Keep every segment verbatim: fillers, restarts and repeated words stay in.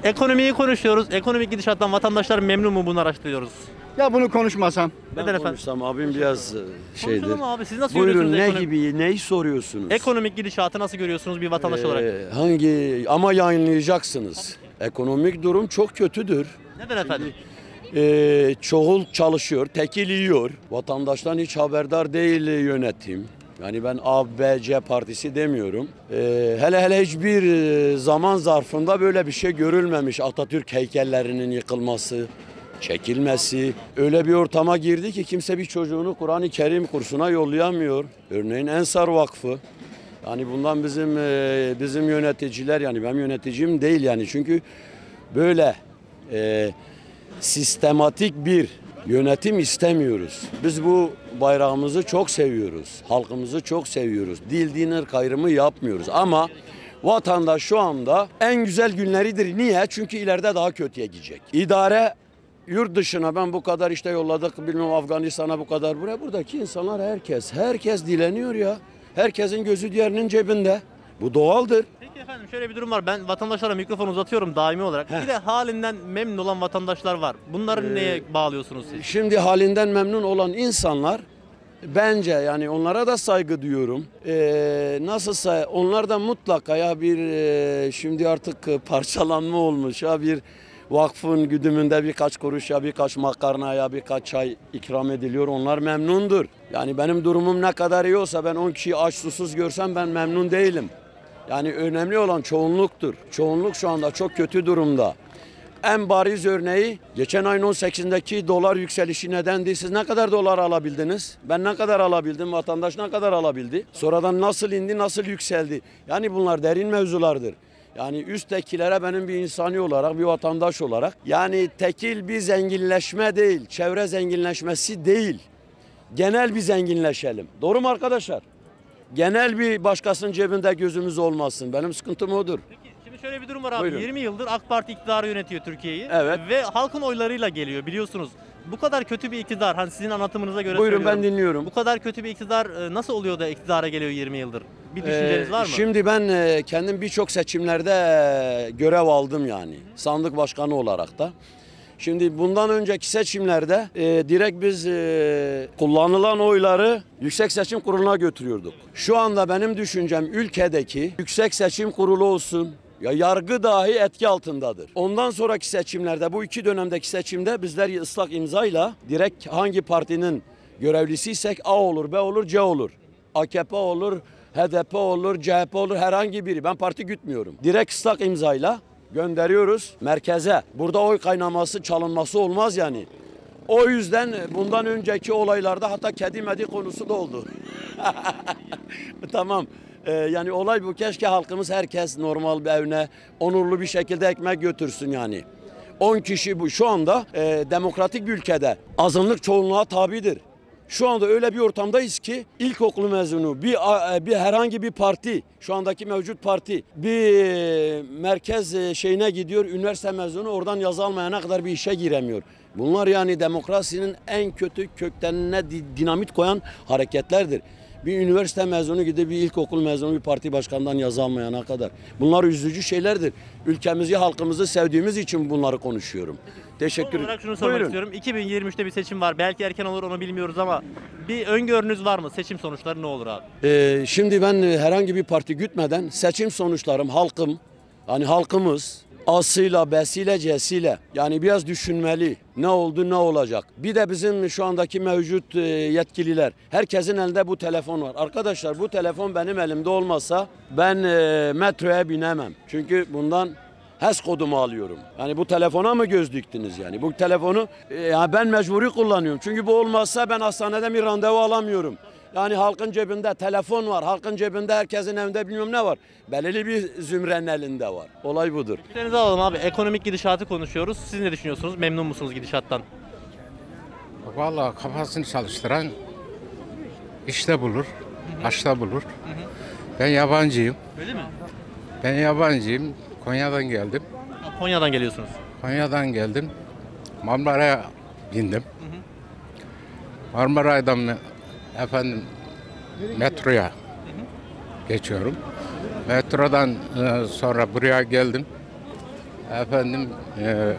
Ekonomiyi konuşuyoruz. Ekonomik gidişattan vatandaşlar memnun mu, bunu araştırıyoruz. Ya bunu konuşmasam. Neden Ben efendim? konuşsam abim biraz e, şeydir. Konuşalım abi. Siz nasıl Buyurun, görüyorsunuz ne ekonomi- gibi, neyi soruyorsunuz? ekonomik gidişatı nasıl görüyorsunuz bir vatandaş olarak? Ee, hangi ama yayınlayacaksınız. Ekonomik durum çok kötüdür. Neden efendim? Ee, çoğul çalışıyor, tekil yiyor. Vatandaştan hiç haberdar değil yönetim. Yani ben A, B, C partisi demiyorum. Ee, hele hele hiçbir e, zaman zarfında böyle bir şey görülmemiş. Atatürk heykellerinin yıkılması, çekilmesi. Öyle bir ortama girdi ki kimse bir çocuğunu Kur'an-ı Kerim kursuna yollayamıyor. Örneğin Ensar Vakfı. Yani bundan bizim e, bizim yöneticiler, yani benim yöneticim değil yani, çünkü böyle e, sistematik bir yönetim istemiyoruz. Biz bu bayrağımızı çok seviyoruz. Halkımızı çok seviyoruz. Dil, din, ırk ayrımı yapmıyoruz. Ama vatandaş şu anda en güzel günleridir. Niye? Çünkü ileride daha kötüye gidecek. İdare yurt dışına ben bu kadar işte yolladık, bilmem Afganistan'a bu kadar buraya. Buradaki insanlar herkes, herkes dileniyor ya. Herkesin gözü diğerinin cebinde. Bu doğaldır. Peki efendim, şöyle bir durum var. Ben vatandaşlara mikrofon uzatıyorum daimi olarak. Heh. Bir de halinden memnun olan vatandaşlar var. Bunları Ee, neye bağlıyorsunuz siz? Şimdi halinden memnun olan insanlar, bence yani onlara da saygı duyuyorum. Ee, nasılsa onlar da mutlaka ya bir e, şimdi artık parçalanma olmuş ya, bir vakfın güdümünde birkaç kuruş ya birkaç makarna ya birkaç çay ikram ediliyor. Onlar memnundur. Yani benim durumum ne kadar iyi olsa, ben on kişiyi aç susuz görsem ben memnun değilim. Yani önemli olan çoğunluktur. Çoğunluk şu anda çok kötü durumda. En bariz örneği geçen ayın on sekizindeki dolar yükselişi nedendi? Siz ne kadar dolar alabildiniz? Ben ne kadar alabildim? Vatandaş ne kadar alabildi? Sonradan nasıl indi, nasıl yükseldi? Yani bunlar derin mevzulardır. Yani üsttekilere benim bir insani olarak, bir vatandaş olarak, yani tekil bir zenginleşme değil, çevre zenginleşmesi değil, genel bir zenginleşelim. Doğru mu arkadaşlar? Genel bir başkasının cebinde gözümüz olmasın. Benim sıkıntım odur. Peki şimdi şöyle bir durum var abi. Buyurun. yirmi yıldır AK Parti iktidarı yönetiyor Türkiye'yi. Evet. Ve halkın oylarıyla geliyor, biliyorsunuz. Bu kadar kötü bir iktidar, hani sizin anlatımınıza göre Buyurun, söylüyorum. ben dinliyorum. Bu kadar kötü bir iktidar e, nasıl oluyor da iktidara geliyor yirmi yıldır? Bir düşünceniz Ee, var mı? Şimdi ben e, kendim birçok seçimlerde e, görev aldım yani. Sandık başkanı olarak da. Şimdi bundan önceki seçimlerde e, direkt biz e, kullanılan oyları Yüksek Seçim Kurulu'na götürüyorduk. Şu anda benim düşüncem, ülkedeki Yüksek Seçim Kurulu olsun, ya yargı dahi etki altındadır. Ondan sonraki seçimlerde, bu iki dönemdeki seçimde bizler ıslak imzayla direkt hangi partinin görevlisiysek A olur, B olur, C olur. A K P olur, H D P olur, C H P olur, herhangi biri. Ben parti gütmüyorum. Direkt ıslak imzayla gönderiyoruz merkeze. Burada oy kaynaması, çalınması olmaz yani. O yüzden bundan önceki olaylarda hatta kedi medi konusu da oldu. Tamam. Ee, yani olay bu. Keşke halkımız, herkes normal bir evine onurlu bir şekilde ekmek götürsün yani. on kişi bu şu anda e, demokratik bir ülkede azınlık çoğunluğa tabidir. Şu anda öyle bir ortamdayız ki ilkokul mezunu bir bir herhangi bir parti, şu andaki mevcut parti bir merkez şeyine gidiyor, üniversite mezunu oradan yazı almayana kadar bir işe giremiyor. Bunlar yani demokrasinin en kötü köktenine dinamit koyan hareketlerdir. Bir üniversite mezunu gidip bir ilkokul mezunu bir parti başkanından yazı almayana kadar. Bunlar üzücü şeylerdir. Ülkemizi, halkımızı sevdiğimiz için bunları konuşuyorum. Teşekkür Son olarak şunu sormak Buyurun. istiyorum. iki bin yirmi üçte bir seçim var. Belki erken olur, onu bilmiyoruz ama bir öngörünüz var mı? Seçim sonuçları ne olur abi? Ee, şimdi ben herhangi bir parti gütmeden seçim sonuçlarım, halkım, yani halkımız A'sıyla, B'siyle, C'siyle yani biraz düşünmeli. Ne oldu, ne olacak? Bir de bizim şu andaki mevcut yetkililer. Herkesin elinde bu telefon var. Arkadaşlar, bu telefon benim elimde olmasa ben metroya binemem. Çünkü bundan H E S kodumu alıyorum. Yani bu telefona mı göz diktiniz yani? Bu telefonu yani ben mecburi kullanıyorum. Çünkü bu olmazsa ben hastanede bir randevu alamıyorum. Yani halkın cebinde telefon var, halkın cebinde herkesin evinde bilmem ne var. Belirli bir zümrenin elinde var. Olay budur. Fikirlerinizi alalım abi. Ekonomik gidişatı konuşuyoruz. Siz ne düşünüyorsunuz? Memnun musunuz gidişattan? Vallahi kafasını çalıştıran işte bulur, başta bulur. Ben yabancıyım. Öyle mi? Ben yabancıyım. Konya'dan geldim. Konya'dan geliyorsunuz. Konya'dan geldim. Marmara'ya bindim. Marmaray'dan me- efendim metroya geçiyorum. Metrodan e, sonra buraya geldim. Efendim e,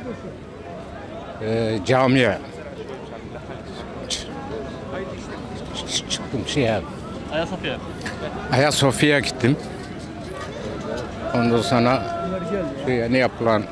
e, camiye Ç- ç- çıktım şeye. Ayasofya. Ayasofya'ya gittim. Ondan sonra şeye ne yapılan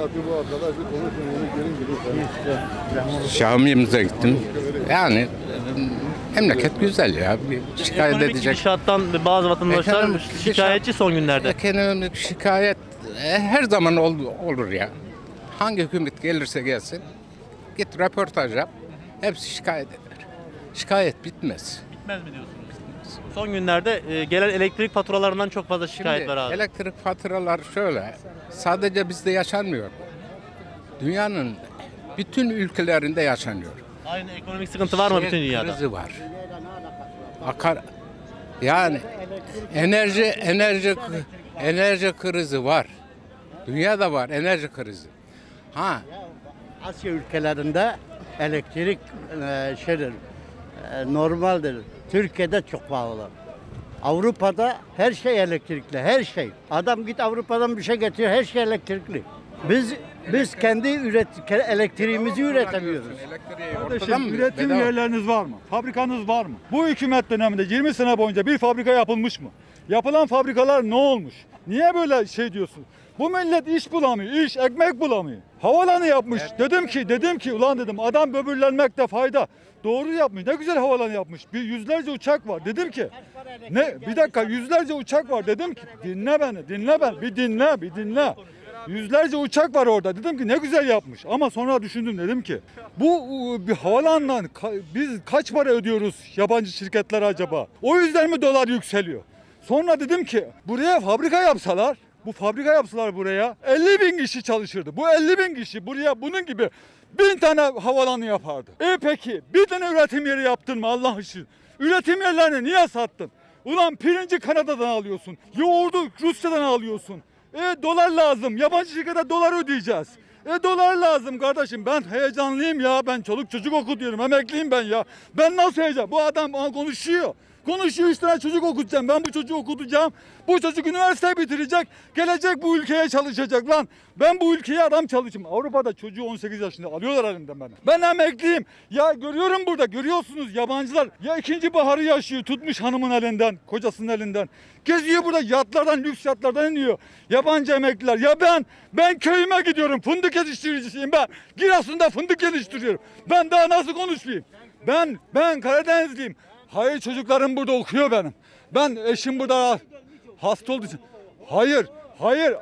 camimize gittim. Yani e, memleket güzel ya. Bir şikayet Ekonomik edecek. gidişattan bazı vatandaşlar Ekonomik gidişat- şikayetçi son günlerde. Ekonomik şikayet e, her zaman ol- olur ya. Hangi hükümet gelirse gelsin, git röportaj yap, hepsi şikayet eder. Şikayet bitmez. Bitmez mi diyorsunuz? Son günlerde e, gelen elektrik faturalarından çok fazla şikayet Şimdi var abi. elektrik faturalar şöyle, sadece bizde yaşanmıyor. Dünyanın bütün ülkelerinde yaşanıyor. Aynı ekonomik sıkıntı var mı Şey bütün dünyada? Krizi var. Akar, yani enerji enerji enerji krizi var. Dünyada var enerji krizi. Ha, Asya ülkelerinde elektrik e, şeydir, e, normaldir. Türkiye'de çok pahalı. Avrupa'da her şey elektrikli, her şey. Adam git Avrupa'dan bir şey getiriyor, her şey elektrikli. Biz biz kendi üret elektriğimizi üretemiyoruz. elektriği ortadan Kardeşim mı? üretim Bedava. yerleriniz var mı? Fabrikanız var mı? Bu hükümet döneminde yirmi sene boyunca bir fabrika yapılmış mı? Yapılan fabrikalar ne olmuş? Niye böyle şey diyorsun? Bu millet iş bulamıyor, iş, ekmek bulamıyor. Havalanı yapmış. Dedim ki, dedim ki ulan dedim adam böbürlenmekte fayda. Doğru yapmış. Ne güzel havalanı yapmış. Bir yüzlerce uçak var. Dedim ki ne? Bir dakika yüzlerce uçak var. Dedim ki dinle beni, dinle ben. Bir dinle, bir dinle. Yüzlerce uçak var orada. Dedim ki ne güzel yapmış. Ama sonra düşündüm dedim ki bu ıı, bir havalandan ka- biz kaç para ödüyoruz yabancı şirketlere acaba? O yüzden mi dolar yükseliyor? Sonra dedim ki buraya fabrika yapsalar, bu fabrika yapsalar buraya elli bin kişi çalışırdı. Bu elli bin kişi buraya bunun gibi bin tane havalanı yapardı. E peki bir tane üretim yeri yaptın mı Allah için? Üretim yerlerini niye sattın? Ulan pirinci Kanada'dan alıyorsun. Yoğurdu Rusya'dan alıyorsun. E dolar lazım. Yabancı şirkete dolar ödeyeceğiz. E dolar lazım kardeşim. Ben heyecanlıyım ya. Ben çoluk çocuk okutuyorum. Emekliyim ben ya. Ben nasıl heyecan? Bu adam bana konuşuyor. Konuşuyor üç tane çocuk okutacağım. Ben bu çocuğu okutacağım. Bu çocuk üniversite bitirecek. Gelecek bu ülkeye çalışacak lan. Ben bu ülkeye adam çalışayım. Avrupa'da çocuğu on sekiz yaşında alıyorlar elinden beni. Ben emekliyim. Ya görüyorum burada görüyorsunuz yabancılar. Ya ikinci baharı yaşıyor tutmuş hanımın elinden, kocasının elinden. Geziyor burada yatlardan, lüks yatlardan iniyor. Yabancı emekliler. Ya ben, ben köyüme gidiyorum. Fındık yetiştiricisiyim ben. Giresun'da fındık yetiştiriyorum. Ben daha nasıl konuşmayayım? Ben, ben Karadenizliyim. Hayır çocuklarım burada okuyor benim. Ben eşim burada hasta olduğu için. Hayır, hayır.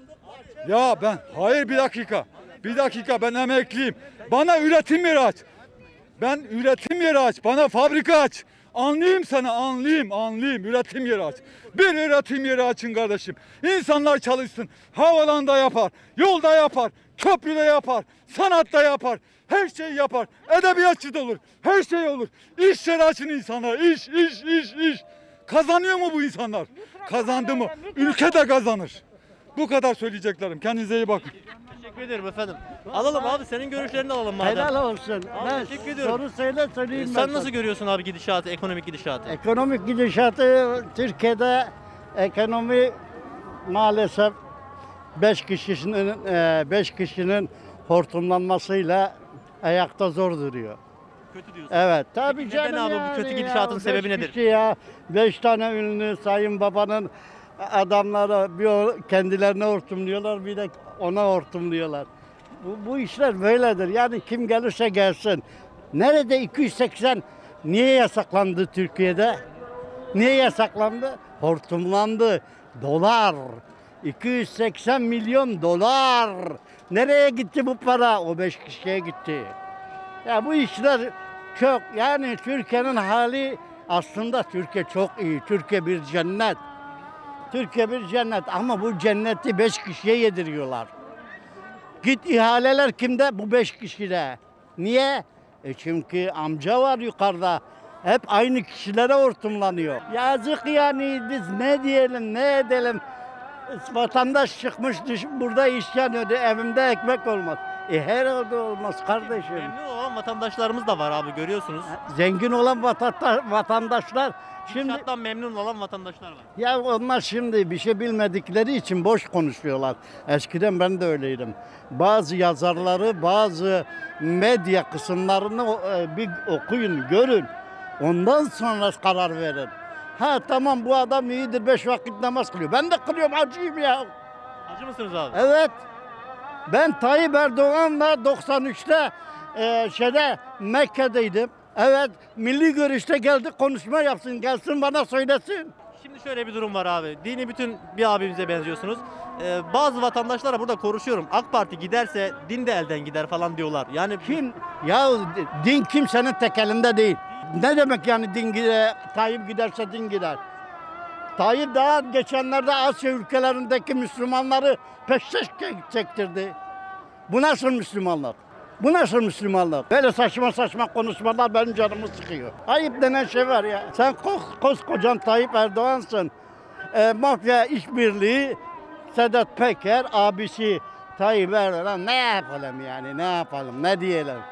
Ya ben, hayır bir dakika. Bir dakika ben emekliyim. Bana üretim yeri aç. Ben üretim yeri aç. Bana fabrika aç. Anlayayım sana anlayayım anlayayım. Üretim yeri aç. Bir üretim yeri açın kardeşim. İnsanlar çalışsın. Havalanda yapar. Yolda yapar. Köprüde yapar. Sanatta yapar. Her şeyi yapar. Edebiyatçı da olur. Her şey olur. İş yeri açın insanlara. İş, iş, iş, iş. Kazanıyor mu bu insanlar? Kazandı mı? Ülke de kazanır. Bu kadar söyleyeceklerim. Kendinize iyi bakın. Teşekkür ederim efendim. Alalım abi senin görüşlerini alalım madem. Helal olsun. Abi, Ne teşekkür ediyorum. soru söyle söyleyeyim ben Sen sana. nasıl görüyorsun abi gidişatı, ekonomik gidişatı? Ekonomik gidişatı Türkiye'de ekonomi maalesef beş kişinin beş kişinin hortumlanmasıyla ayakta zor duruyor. Kötü diyorsun. Evet tabii Peki neden canım abi bu yani kötü ya, gidişatın beş sebebi nedir? kişi ya beş tane ünlü Sayın Baba'nın adamları bir o- kendilerine hortumluyorlar bir de ona hortumluyorlar. Bu, bu işler böyledir. Yani kim gelirse gelsin. Nerede iki yüz seksen niye yasaklandı Türkiye'de? Niye yasaklandı? Hortumlandı. Dolar. iki yüz seksen milyon dolar. Nereye gitti bu para? O beş kişiye gitti. Ya bu işler çok yani Türkiye'nin hali aslında Türkiye çok iyi. Türkiye bir cennet. Türkiye bir cennet ama bu cenneti beş kişiye yediriyorlar. Git ihaleler kimde? Bu beş kişide. Niye? E çünkü amca var yukarıda. Hep aynı kişilere hortumlanıyor. Yazık yani biz ne diyelim ne edelim. Vatandaş çıkmış dış, burada iş yanıyordu evimde ekmek olmaz. E herhalde olmaz kardeşim. Memnun olan vatandaşlarımız da var abi, görüyorsunuz. Zengin olan vatanda- vatandaşlar şimdi Gidişattan memnun olan vatandaşlar var. ya onlar şimdi bir şey bilmedikleri için boş konuşuyorlar. Eskiden ben de öyleydim. Bazı yazarları, bazı medya kısımlarını e, bir okuyun, görün. Ondan sonra karar verin. Ha tamam bu adam iyidir, beş vakit namaz kılıyor. Ben de kılıyorum, acıyım ya. Acı mısınız abi? Evet. Ben Tayyip Erdoğan'la doksan üçte e, şeyde Mekke'deydim. Evet, milli görüşte geldi konuşma yapsın, gelsin bana söylesin. Şimdi şöyle bir durum var abi. Dini bütün bir abimize benziyorsunuz. Ee, bazı vatandaşlara burada konuşuyorum. AK Parti giderse din de elden gider falan diyorlar. Yani Kim? Ya din kimsenin tek elinde değil. Ne demek yani din gider, Tayyip giderse din gider. Tayyip daha geçenlerde Asya ülkelerindeki Müslümanları peşkeş çektirdi. Bu nasıl Müslümanlar? Bu nasıl Müslümanlar? Böyle saçma saçma konuşmalar benim canımı sıkıyor. Ayıp denen şey var ya. Sen kos, koskocan Tayyip Erdoğan'sın. E, mafya işbirliği, Sedat Peker abisi Tayyip Erdoğan, ne yapalım yani, ne yapalım, ne diyelim?